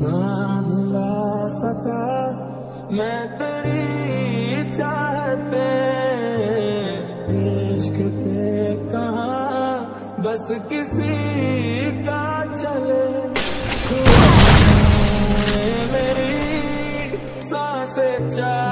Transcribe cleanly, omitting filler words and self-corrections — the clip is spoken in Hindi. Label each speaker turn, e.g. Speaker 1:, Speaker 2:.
Speaker 1: ना भुला सका मैं तेरी चाहते, इश्क पे कहाँ बस किसी का चले। मेरी सांसें